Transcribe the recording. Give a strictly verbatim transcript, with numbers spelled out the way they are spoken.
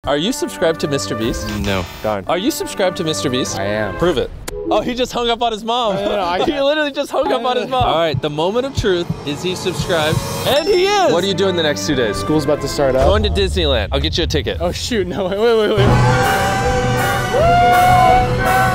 Are you subscribed to Mister Beast? No. Darn. Are you subscribed to Mister Beast? I am. Prove it. Oh, he just hung up on his mom. No, no, no, I he literally just hung up on his mom. All right, the moment of truth. Is he subscribed? And he is. What are you doing the next two days? School's about to start up. Going to Disneyland. I'll get you a ticket. Oh shoot, no, wait, wait, wait, wait.